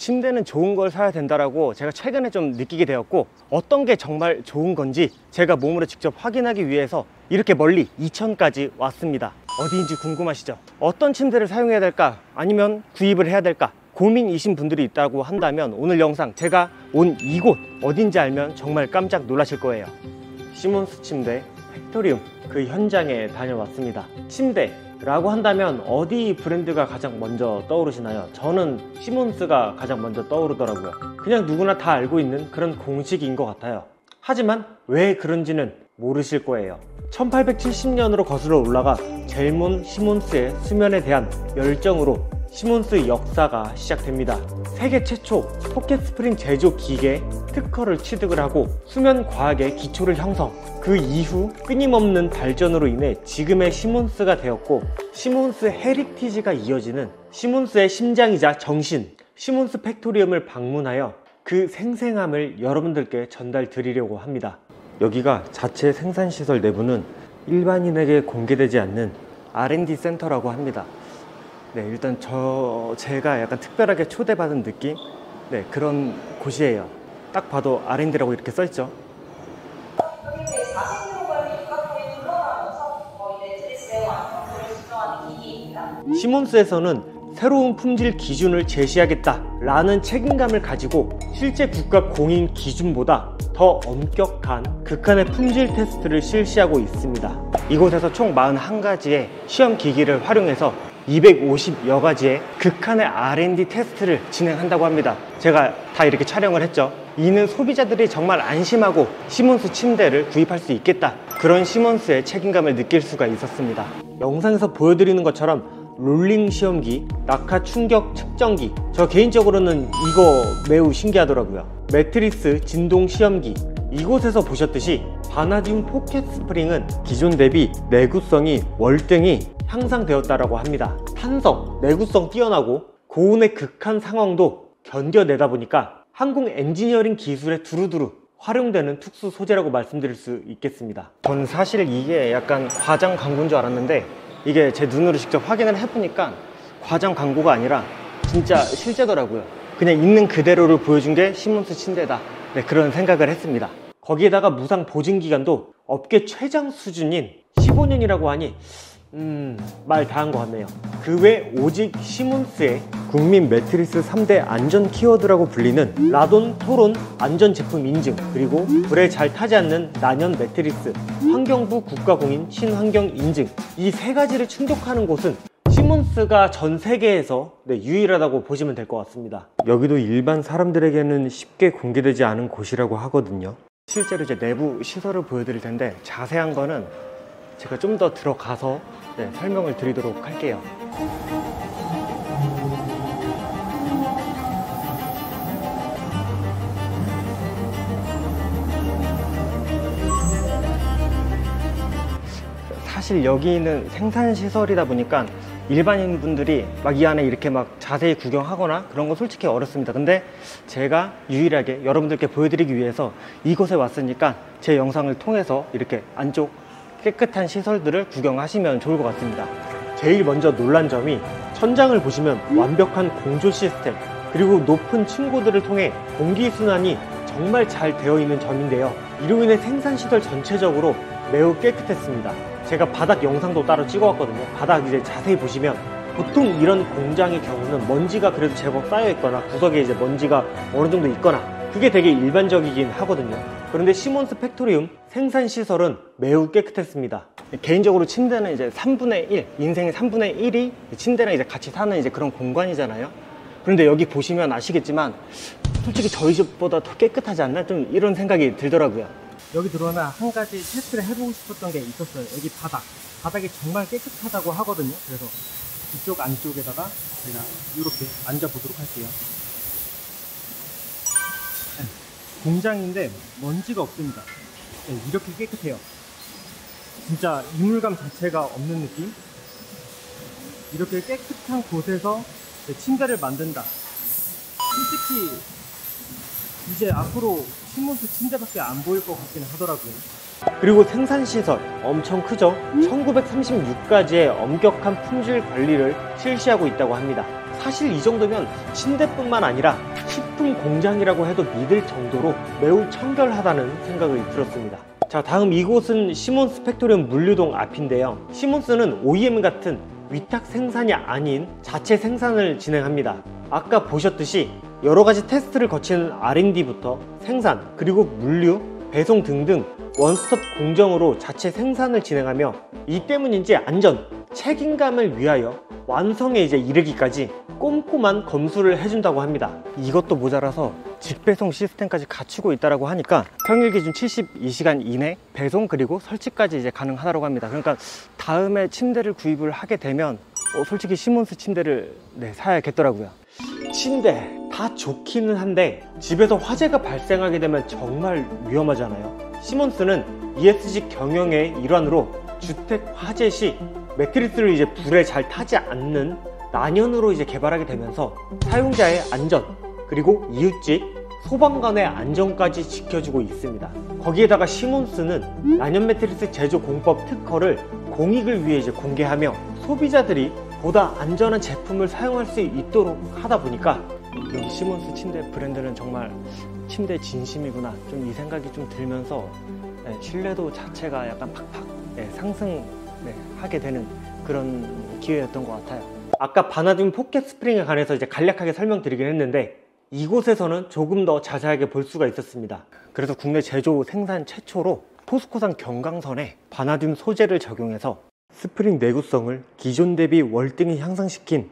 침대는 좋은 걸 사야 된다라고 제가 최근에 좀 느끼게 되었고, 어떤 게 정말 좋은 건지 제가 몸으로 직접 확인하기 위해서 이렇게 멀리 이천까지 왔습니다. 어디인지 궁금하시죠? 어떤 침대를 사용해야 될까, 아니면 구입을 해야 될까 고민이신 분들이 있다고 한다면 오늘 영상 제가 온 이곳 어딘지 알면 정말 깜짝 놀라실 거예요. 시몬스 침대 팩토리움 그 현장에 다녀왔습니다. 침대라고 한다면 어디 브랜드가 가장 먼저 떠오르시나요? 저는 시몬스가 가장 먼저 떠오르더라고요. 그냥 누구나 다 알고 있는 그런 공식인 것 같아요. 하지만 왜 그런지는 모르실 거예요. 1870년으로 거슬러 올라가 젤몬 시몬스의 수면에 대한 열정으로 시몬스 역사가 시작됩니다. 세계 최초 포켓 스프링 제조 기계 특허를 취득을 하고 수면 과학의 기초를 형성, 그 이후 끊임없는 발전으로 인해 지금의 시몬스가 되었고, 시몬스 헤리티지가 이어지는 시몬스의 심장이자 정신, 시몬스 팩토리움을 방문하여 그 생생함을 여러분들께 전달 드리려고 합니다. 여기가 자체 생산시설 내부는 일반인에게 공개되지 않는 R&D 센터라고 합니다. 네, 일단 제가 약간 특별하게 초대받은 느낌? 네, 그런 곳이에요. 딱 봐도 R&D라고 이렇게 써있죠. 여기 40kg을 육각형에 둘러가면서 거의 매트리스의 완성도를 측정하는 기기입니다. 시몬스에서는 새로운 품질 기준을 제시하겠다라는 책임감을 가지고 실제 국가 공인 기준보다 더 엄격한 극한의 품질 테스트를 실시하고 있습니다. 이곳에서 총 41가지의 시험 기기를 활용해서 250여 가지의 극한의 R&D 테스트를 진행한다고 합니다. 제가 다 이렇게 촬영을 했죠. 이는 소비자들이 정말 안심하고 시몬스 침대를 구입할 수 있겠다, 그런 시몬스의 책임감을 느낄 수가 있었습니다. 영상에서 보여드리는 것처럼 롤링 시험기, 낙하 충격 측정기, 저 개인적으로는 이거 매우 신기하더라고요. 매트리스 진동 시험기, 이곳에서 보셨듯이 바나디움 포켓 스프링은 기존 대비 내구성이 월등히 향상되었다고 합니다. 탄성, 내구성 뛰어나고 고온의 극한 상황도 견뎌내다 보니까 항공 엔지니어링 기술에 두루두루 활용되는 특수 소재라고 말씀드릴 수 있겠습니다. 저는 사실 이게 약간 과장 광고인 줄 알았는데, 이게 제 눈으로 직접 확인을 해보니까 과장 광고가 아니라 진짜 실제더라고요. 그냥 있는 그대로를 보여준 게 시몬스 침대다, 네, 그런 생각을 했습니다. 거기에다가 무상 보증 기간도 업계 최장 수준인 15년이라고 하니 말 다 한 것 같네요. 그 외 오직 시몬스의 국민 매트리스 3대 안전 키워드라고 불리는 라돈, 토론 안전 제품 인증, 그리고 불에 잘 타지 않는 난연 매트리스, 환경부 국가공인 친환경 인증, 이 세 가지를 충족하는 곳은 시몬스가 전 세계에서 유일하다고 보시면 될 것 같습니다. 여기도 일반 사람들에게는 쉽게 공개되지 않은 곳이라고 하거든요. 실제로 이제 내부 시설을 보여드릴 텐데 자세한 거는 제가 좀 더 들어가서 설명을 드리도록 할게요. 사실 여기는 생산시설이다 보니까 일반인 분들이 막 이 안에 이렇게 막 자세히 구경하거나 그런 건 솔직히 어렵습니다. 근데 제가 유일하게 여러분들께 보여드리기 위해서 이곳에 왔으니까 제 영상을 통해서 이렇게 안쪽 깨끗한 시설들을 구경하시면 좋을 것 같습니다. 제일 먼저 놀란 점이 천장을 보시면 완벽한 공조 시스템, 그리고 높은 층고들을 통해 공기순환이 정말 잘 되어 있는 점인데요. 이로 인해 생산시설 전체적으로 매우 깨끗했습니다. 제가 바닥 영상도 따로 찍어왔거든요. 바닥 이제 자세히 보시면 보통 이런 공장의 경우는 먼지가 그래도 제법 쌓여 있거나 구석에 이제 먼지가 어느 정도 있거나 그게 되게 일반적이긴 하거든요. 그런데 시몬스 팩토리움 생산시설은 매우 깨끗했습니다. 개인적으로 침대는 이제 3분의 1, 인생의 3분의 1이 침대랑 이제 같이 사는 이제 그런 공간이잖아요. 그런데 여기 보시면 아시겠지만 솔직히 저희 집보다 더 깨끗하지 않나? 좀 이런 생각이 들더라고요. 여기 들어오면 한 가지 테스트를 해보고 싶었던 게 있었어요. 여기 바닥이 정말 깨끗하다고 하거든요. 그래서 이쪽 안쪽에다가 제가 이렇게 앉아보도록 할게요. 공장인데 먼지가 없습니다. 이렇게 깨끗해요. 진짜 이물감 자체가 없는 느낌? 이렇게 깨끗한 곳에서 침대를 만든다. 솔직히 이제 앞으로 시몬스 침대밖에 안 보일 것 같기는 하더라고요. 그리고 생산시설 엄청 크죠? 1936가지의 엄격한 품질 관리를 실시하고 있다고 합니다. 사실 이 정도면 침대뿐만 아니라 신제품 공장이라고 해도 믿을 정도로 매우 청결하다는 생각이 들었습니다. 자, 다음 이곳은 시몬스 팩토리움 물류동 앞인데요. 시몬스는 OEM 같은 위탁 생산이 아닌 자체 생산을 진행합니다. 아까 보셨듯이 여러가지 테스트를 거치는 R&D부터 생산, 그리고 물류, 배송 등등 원스톱 공정으로 자체 생산을 진행하며 이 때문인지 안전, 책임감을 위하여 완성에 이르기까지 꼼꼼한 검수를 해준다고 합니다. 이것도 모자라서 직배송 시스템까지 갖추고 있다고 하니까 평일 기준 72시간 이내 배송 그리고 설치까지 가능하다고 합니다. 그러니까 다음에 침대를 구입을 하게 되면 솔직히 시몬스 침대를 사야겠더라고요. 침대 다 좋기는 한데 집에서 화재가 발생하게 되면 정말 위험하잖아요. 시몬스는 ESG 경영의 일환으로 주택 화재 시 매트리스를 불에 잘 타지 않는 난연으로 개발하게 되면서 사용자의 안전, 그리고 이웃집, 소방관의 안전까지 지켜주고 있습니다. 거기에다가 시몬스는 난연 매트리스 제조 공법 특허를 공익을 위해 공개하며 소비자들이 보다 안전한 제품을 사용할 수 있도록 하다 보니까 여기 시몬스 침대 브랜드는 정말 침대 진심이구나, 좀 이 생각이 좀 들면서 신뢰도 자체가 약간 팍팍 상승하게 되는 그런 기회였던 것 같아요. 아까 바나듐 포켓 스프링에 관해서 간략하게 설명드리긴 했는데 이곳에서는 조금 더 자세하게 볼 수가 있었습니다. 그래서 국내 제조 생산 최초로 포스코산 경강선에 바나듐 소재를 적용해서 스프링 내구성을 기존 대비 월등히 향상시킨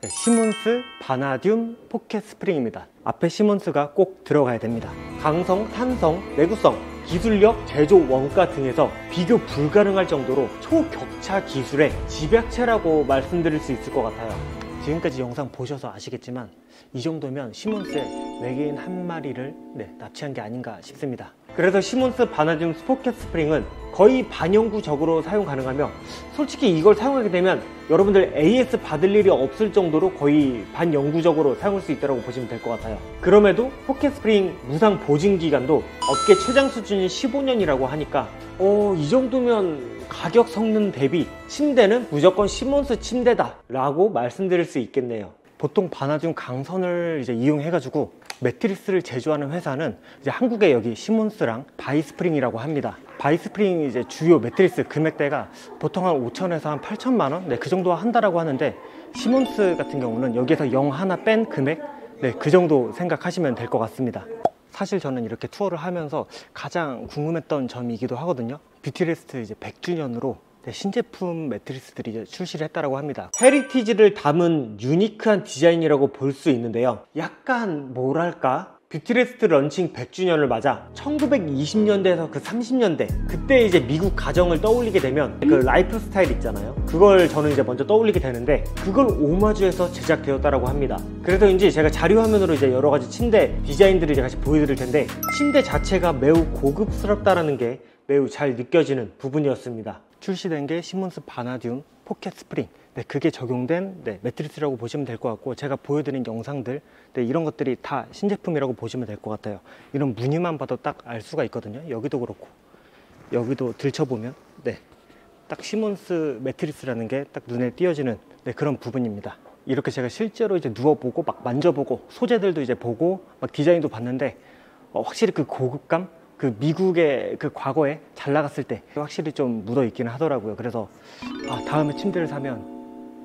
시몬스 바나듐 포켓 스프링입니다. 앞에 시몬스가 꼭 들어가야 됩니다. 강성, 탄성, 내구성, 기술력, 제조 원가 등에서 비교 불가능할 정도로 초격차 기술의 집약체라고 말씀드릴 수 있을 것 같아요. 지금까지 영상 보셔서 아시겠지만 이 정도면 시몬스의 외계인 한 마리를 납치한 게 아닌가 싶습니다. 그래서 시몬스 바나듐 포켓 스프링은 거의 반영구적으로 사용 가능하며 솔직히 이걸 사용하게 되면 여러분들 AS 받을 일이 없을 정도로 거의 반영구적으로 사용할 수 있다고 보시면 될 것 같아요. 그럼에도 포켓 스프링 무상 보증 기간도 업계 최장 수준인 15년이라고 하니까 이 정도면 가격 성능 대비 침대는 무조건 시몬스 침대다 라고 말씀드릴 수 있겠네요. 보통 바나듐 강선을 이용해가지고 매트리스를 제조하는 회사는 한국에 여기 시몬스랑 바이스프링이라고 합니다. 바이스프링 주요 매트리스 금액대가 보통 한 5천에서 한 8천만 원? 그 정도 한다라고 하는데 시몬스 같은 경우는 여기에서 0 하나 뺀 금액? 그 정도 생각하시면 될 것 같습니다. 사실 저는 이렇게 투어를 하면서 가장 궁금했던 점이기도 하거든요. 뷰티레스트 100주년으로 신제품 매트리스들이 출시를 했다고 합니다. 헤리티지를 담은 유니크한 디자인이라고 볼 수 있는데요. 약간 뭐랄까? 뷰티레스트 런칭 100주년을 맞아 1920년대에서 그 30년대 그때 미국 가정을 떠올리게 되면 그 라이프 스타일 있잖아요. 그걸 저는 먼저 떠올리게 되는데 그걸 오마주해서 제작되었다고 합니다. 그래서 제가 자료 화면으로 여러 가지 침대 디자인들을 같이 보여드릴 텐데 침대 자체가 매우 고급스럽다라는 게 매우 잘 느껴지는 부분이었습니다. 출시된 게 시몬스 바나듐 포켓 스프링, 그게 적용된 매트리스라고 보시면 될 것 같고 제가 보여드린 영상들 이런 것들이 다 신제품이라고 보시면 될 것 같아요. 이런 무늬만 봐도 딱 알 수가 있거든요. 여기도 그렇고 여기도 들춰보면 딱 시몬스 매트리스라는 게 딱 눈에 띄어지는 그런 부분입니다. 이렇게 제가 실제로 누워보고 막 만져보고 소재들도 보고 막 디자인도 봤는데 확실히 그 고급감, 그 미국의 그 과거에 잘 나갔을 때 확실히 좀 묻어 있기는 하더라고요. 그래서 다음에 침대를 사면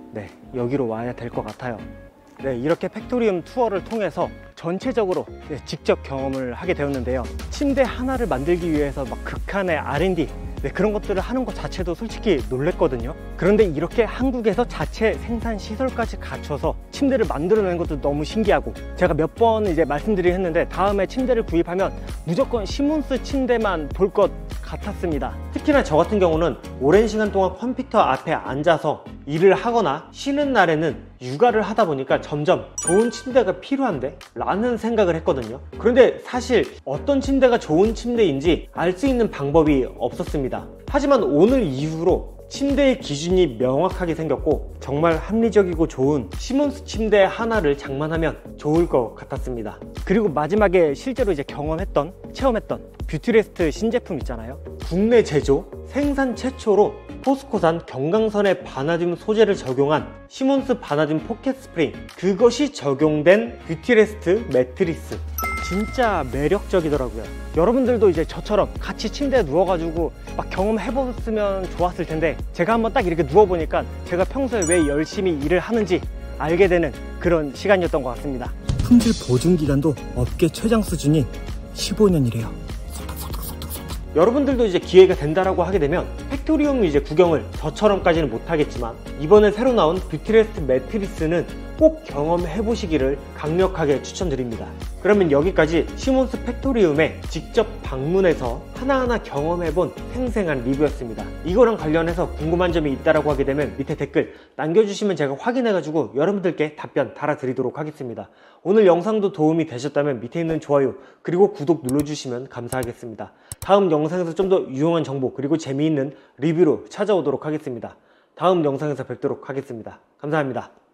여기로 와야 될 것 같아요. 이렇게 팩토리움 투어를 통해서 전체적으로 직접 경험을 하게 되었는데요. 침대 하나를 만들기 위해서 막 극한의 R&D 그런 것들을 하는 것 자체도 솔직히 놀랬거든요. 그런데 이렇게 한국에서 자체 생산 시설까지 갖춰서 침대를 만들어낸 것도 너무 신기하고 제가 몇 번 말씀드리긴 했는데 다음에 침대를 구입하면 무조건 시몬스 침대만 볼 것 같았습니다. 특히나 저 같은 경우는 오랜 시간 동안 컴퓨터 앞에 앉아서 일을 하거나 쉬는 날에는 육아를 하다 보니까 점점 좋은 침대가 필요한데? 라는 생각을 했거든요. 그런데 사실 어떤 침대가 좋은 침대인지 알 수 있는 방법이 없었습니다. 하지만 오늘 이후로 침대의 기준이 명확하게 생겼고 정말 합리적이고 좋은 시몬스 침대 하나를 장만하면 좋을 것 같았습니다. 그리고 마지막에 실제로 체험했던 뷰티레스트 신제품 있잖아요. 국내 제조, 생산 최초로 포스코산 경강선의 바나듐 소재를 적용한 시몬스 바나듐 포켓 스프링, 그것이 적용된 뷰티레스트 매트리스. 진짜 매력적이더라고요. 여러분들도 이제 저처럼 같이 침대에 누워가지고 막 경험해봤으면 좋았을 텐데, 제가 한번 딱 이렇게 누워보니까 제가 평소에 왜 열심히 일을 하는지 알게 되는 그런 시간이었던 것 같습니다. 품질 보증 기간도 업계 최장 수준인 15년이래요. 여러분들도 이제 기회가 된다라고 하게 되면 팩토리움 이제 구경을 저처럼까지는 못하겠지만, 이번에 새로 나온 뷰티레스트 매트리스는 꼭 경험해 보시기를 강력하게 추천드립니다. 그러면 여기까지 시몬스 팩토리움에 직접 방문해서 하나하나 경험해본 생생한 리뷰였습니다. 이거랑 관련해서 궁금한 점이 있다라고 하게 되면 밑에 댓글 남겨주시면 제가 확인해가지고 여러분들께 답변 달아드리도록 하겠습니다. 오늘 영상도 도움이 되셨다면 밑에 있는 좋아요 그리고 구독 눌러주시면 감사하겠습니다. 다음 영상에서 좀 더 유용한 정보 그리고 재미있는 리뷰로 찾아오도록 하겠습니다. 다음 영상에서 뵙도록 하겠습니다. 감사합니다.